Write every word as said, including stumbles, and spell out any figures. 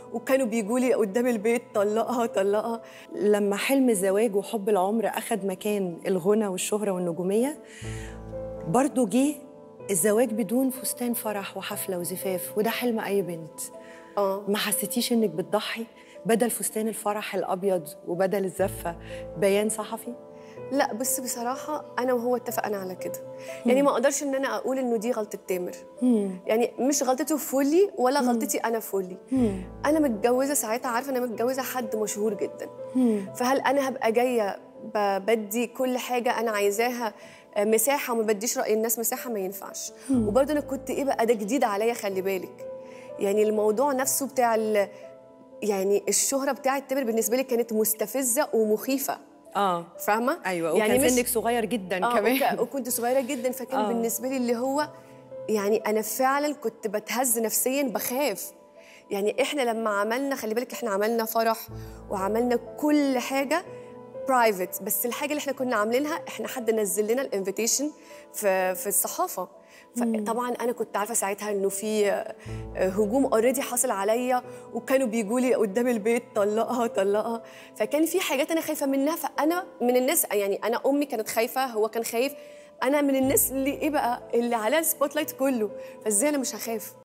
وكانوا بيجوا لي قدام البيت طلقها طلقها. لما حلم الزواج وحب العمر أخد مكان الغنى والشهرة والنجومية، برضو جه الزواج بدون فستان فرح وحفلة وزفاف، وده حلم أي بنت. اه ما حسيتيش إنك بتضحي بدل فستان الفرح الأبيض وبدل الزفة بيان صحفي؟ لا بس بصراحة أنا وهو اتفقنا على كده. يعني ما أقدرش إن أنا أقول إنه دي غلطة تامر. يعني مش غلطته فولي ولا غلطتي أنا فولي. أنا متجوزة ساعتها، عارفة أنا متجوزة حد مشهور جدا. فهل أنا هبقى جاية بدي كل حاجة أنا عايزاها مساحة وما بديش رأي الناس مساحة؟ ما ينفعش. وبرضه أنا كنت إيه بقى، ده جديد عليا، خلي بالك. يعني الموضوع نفسه بتاع يعني الشهرة بتاعة تامر بالنسبة لي كانت مستفزة ومخيفة. اه فاهمه؟ ايوه، وكان يعني سنك صغير جدا آه كمان. وكنت صغيره جدا، فكان آه. بالنسبه لي اللي هو يعني انا فعلا كنت بتهز نفسيا، بخاف. يعني احنا لما عملنا، خلي بالك احنا عملنا فرح وعملنا كل حاجه برايفت، بس الحاجه اللي احنا كنا عاملينها احنا حد نزل لنا الانفيتيشن في في الصحافه. فطبعا انا كنت عارفه ساعتها انه في هجوم اوريدي حاصل عليا، وكانوا بيجوا لي قدام البيت طلقها طلقها. فكان في حاجات انا خايفه منها. فانا من الناس، يعني انا امي كانت خايفه، هو كان خايف، انا من الناس اللي ايه بقى اللي عليها السبوت لايت كله، فازاي انا مش هخاف؟